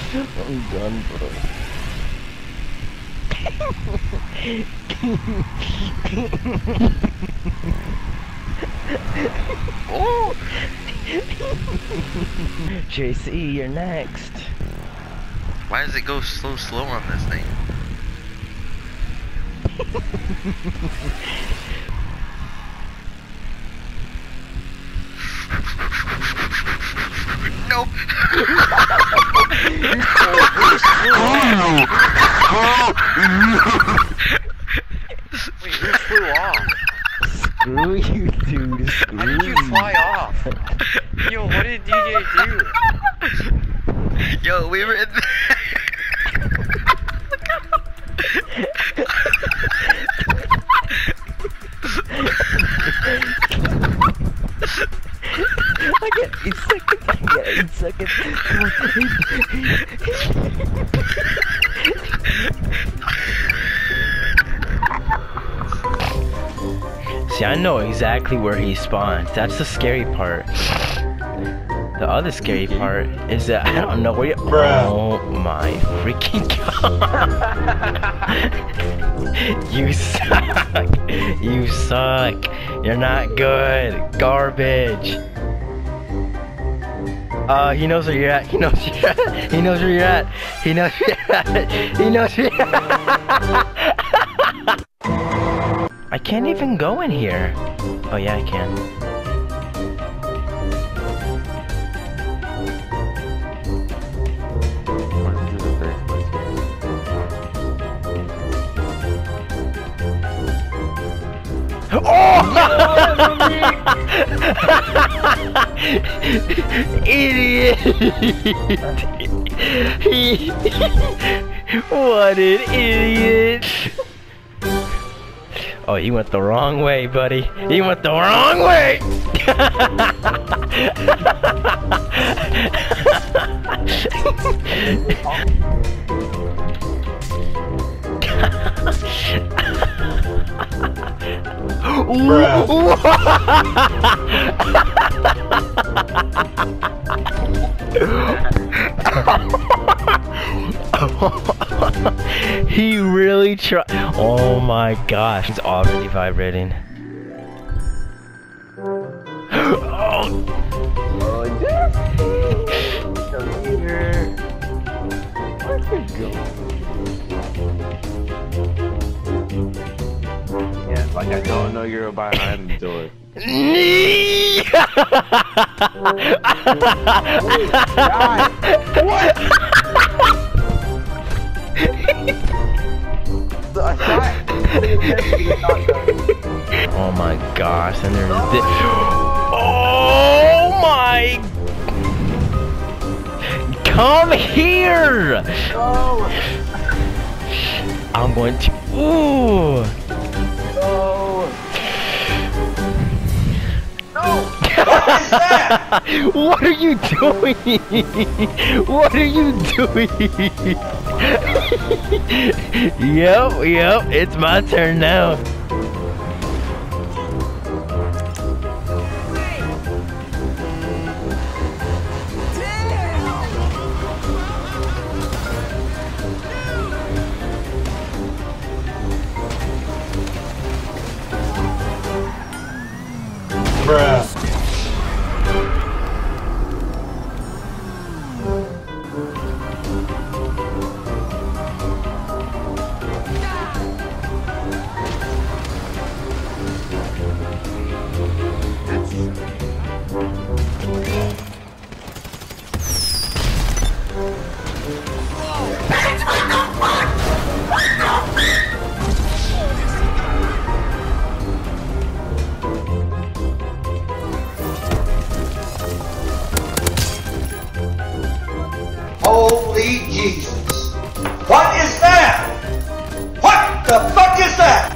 I'm done, bro. Oh! JC, you're next. Why does it go so slow on this thing? No! Wait, who flew off? Screw you, dude. Screw How did you fly off? Yo, what did DJ do? Yo, we were in I get 8 seconds. I get 8 seconds. Come on. See, I know exactly where he spawns. That's the scary part. The other scary part is that I don't know where you. Oh my freaking god! You suck. You suck. You're not good. Garbage. He knows where you're at. He knows where you're at. He knows where you're at. He knows where you're at. He knows where you're at. I can't even go in here. Oh yeah, I can. Oh! Idiot! What an idiot! Oh, he went the wrong way, buddy. He went the wrong way! He really tried. Oh my gosh, it's already vibrating. Oh, come here. Where'd you go? Yeah, like I don't know you're behind the door. What? Oh my gosh, and there's this. Oh my. Come here! No! I'm going to. Ooh! No! No! What is that? What are you doing? What are you doing? Yep, it's my turn now. Bruh. Holy Jesus. What is that? What the fuck is that?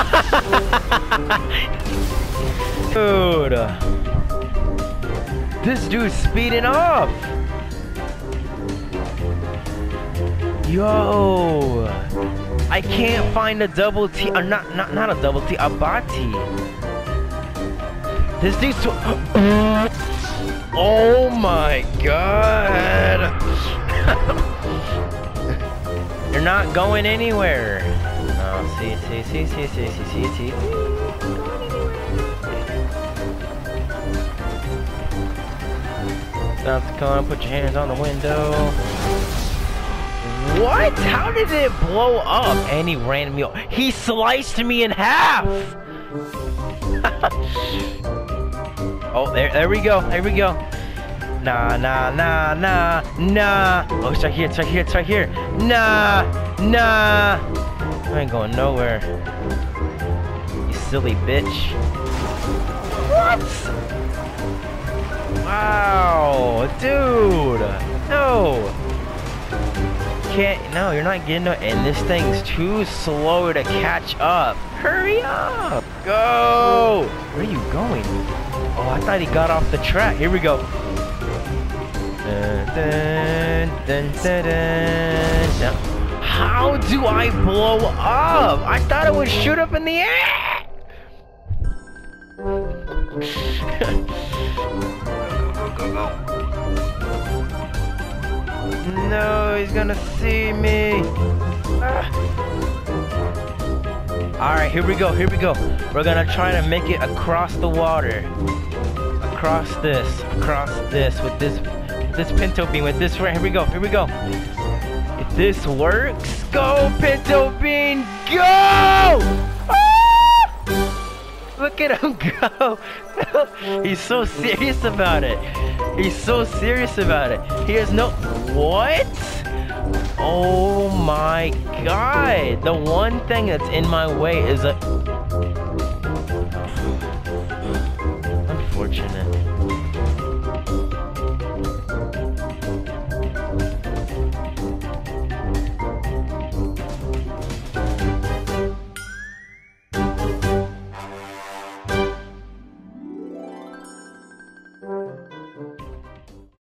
Dude. This dude's speeding up. Yo. I can't find a double T. Not a double T. A body. This dude's so. Oh my god. You're not going anywhere. Oh, see. Stop the car, put your hands on the window. What? How did it blow up? And he ran me over. He sliced me in half. Oh, there we go. There we go. Nah. Oh, it's right here. Nah. I ain't going nowhere. You silly bitch. What? Wow, dude. No. No, you're not getting no. And this thing's too slow to catch up. Hurry up. Go. Where are you going? Oh, I thought he got off the track. Here we go. Dun. How do I blow up? I thought it would shoot up in the air. Go. No, he's gonna see me. Alright, here we go. We're gonna try to make it across the water. Across this with this pinto bean, with this right. Here we go. If this works, go pinto bean, go! Ah! Look at him go. He's so serious about it. He has no. What? Oh my god. The one thing that's in my way is a.